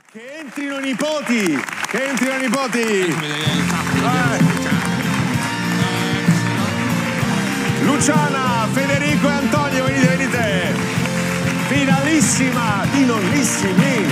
Che entrino i nipoti! Che entrino i nipoti! Luciana, Federico e Antonio, venite, venite! Finalissima di Nonnissimi!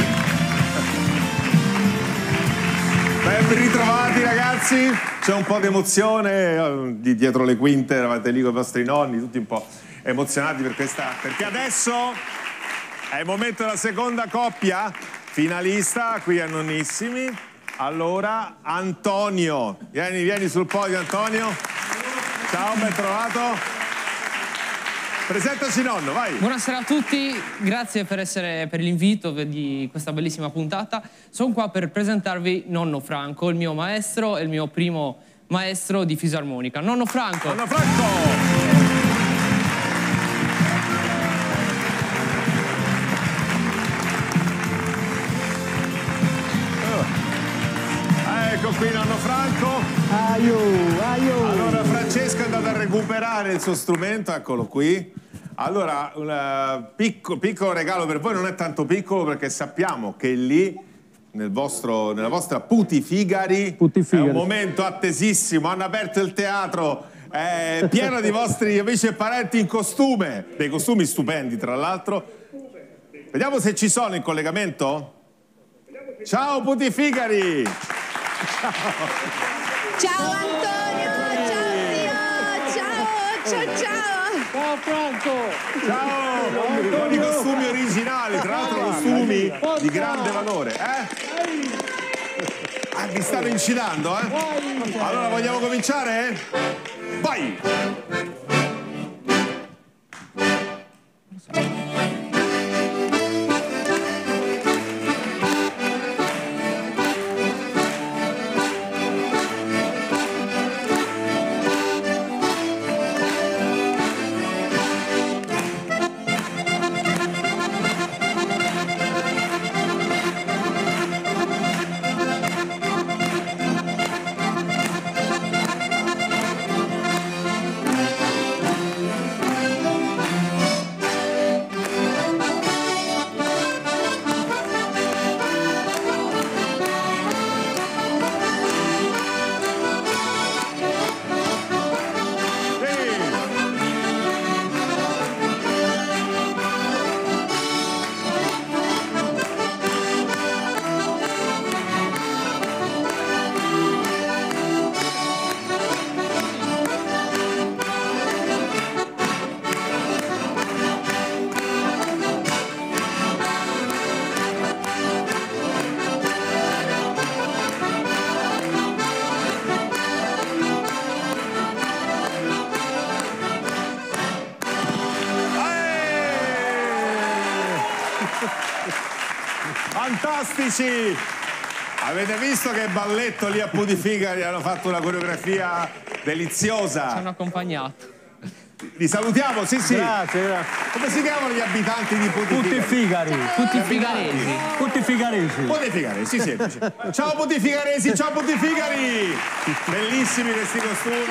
Ben ritrovati ragazzi! C'è un po' di emozione dietro le quinte, eravate lì con i vostri nonni, tutti un po' emozionati per questa... Perché adesso è il momento della seconda coppia finalista qui a Nonnissimi. Allora, Antonio, vieni sul podio Antonio. Ciao, ben trovato. Presentaci nonno, vai. Buonasera a tutti, grazie per l'invito di questa bellissima puntata. Sono qua per presentarvi nonno Franco, il mio maestro e il mio primo maestro di fisarmonica. Nonno Franco. Nonno Franco. Ecco qui nonno Franco. Allora Francesco è andato a recuperare il suo strumento, eccolo qui. Allora, un piccolo regalo per voi, non è tanto piccolo perché sappiamo che lì, nella vostra Putifigari, è un momento attesissimo, hanno aperto il teatro, pieno di vostri amici e parenti in costume, dei costumi stupendi tra l'altro. Vediamo se ci sono in collegamento. Ciao Putifigari! Ciao Antonio, ciao zio, Ciao Franco! Ciao! Con i costumi originali, tra l'altro costumi di grande valore, vi stanno incitando, Allora vogliamo cominciare? Vai! Fantastici! Avete visto che balletto lì a Putifigari hanno fatto una coreografia deliziosa. Ci hanno accompagnato. Li salutiamo, sì. Grazie. Come si chiamano gli abitanti di Putifigari? Putifigaresi. Putifigaresi, sì, semplice. Ciao Putifigaresi, ciao Putifigari! Bellissimi questi costumi.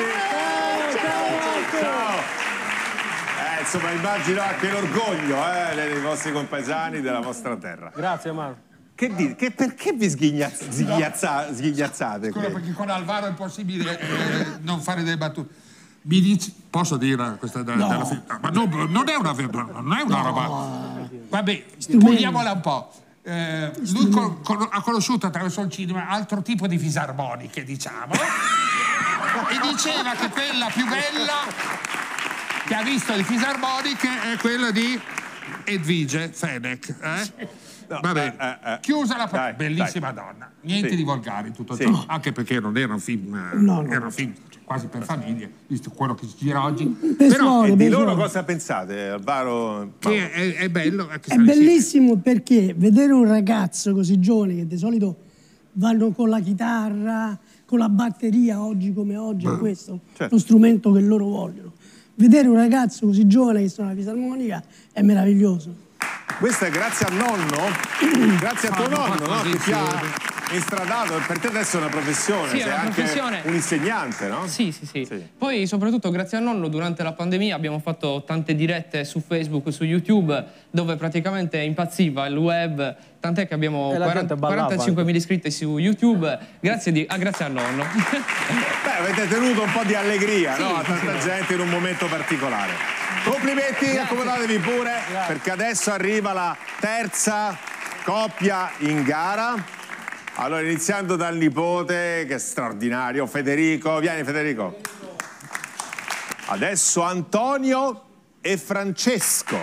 Ciao. Insomma, immagino anche l'orgoglio dei vostri compaesani della vostra terra. Grazie, Marco. Che dite? Perché vi sghignazzate? Scusa, perché con Alvaro è impossibile non fare delle battute. Mi dici, posso dire questa della film? Ma non è una roba. Vabbè, puliamola un po'. Lui ha conosciuto attraverso il cinema altro tipo di fisarmoniche, diciamo, e diceva che quella più bella che ha visto le fisarmoniche è quella di Edvige Fenech. Vabbè, chiusa la parola. Bellissima donna, niente di volgare in tutto ciò, anche perché non era un film, era un film quasi per famiglie, visto quello che si gira oggi. Però di loro cosa pensate, Alvaro? Che è bello. È bellissimo perché vedere un ragazzo così giovane che di solito vanno con la chitarra, con la batteria, oggi come oggi è questo lo strumento che loro vogliono. Vedere un ragazzo così giovane che suona la fisarmonica è meraviglioso. Questo è grazie al nonno, grazie a tuo nonno, no? instradato, per te adesso è una professione, Sì, è sei una anche professione. un insegnante, no? Sì. Poi soprattutto grazie al nonno durante la pandemia abbiamo fatto tante dirette su Facebook, su YouTube, dove praticamente impazziva il web, tant'è che abbiamo 45.000 iscritti su YouTube, grazie al nonno. Beh, avete tenuto un po' di allegria, no? A tanta gente in un momento particolare. Complimenti, accomodatevi pure, perché adesso arriva la terza coppia in gara. Allora, iniziando dal nipote, che è straordinario, Federico. Vieni, Federico. Adesso Antonio e Francesco.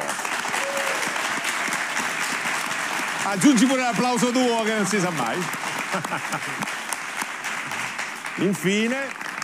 Aggiungi pure l'applauso tuo, che non si sa mai. Infine...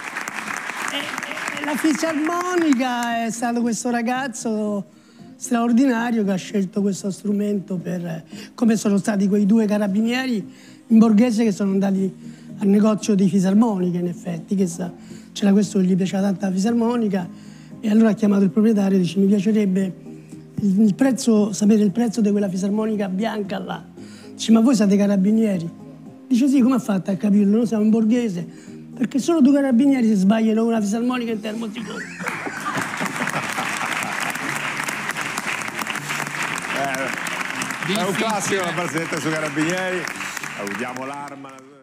La fisarmonica è stato questo ragazzo straordinario che ha scelto questo strumento per... come sono stati quei due carabinieri in Borghese che sono andati al negozio di fisarmonica, in effetti, che c'era questo che gli piaceva tanto la fisarmonica, e allora ha chiamato il proprietario e dice: mi piacerebbe il prezzo, sapere il prezzo di quella fisarmonica bianca là. Dice: ma voi siete carabinieri? Dice: sì, come ha fatto a capirlo? Noi siamo in Borghese, perché solo due carabinieri si sbagliano con una fisarmonica in termosifone. È un classico, la barzelletta sui carabinieri. Salutiamo l'Arma.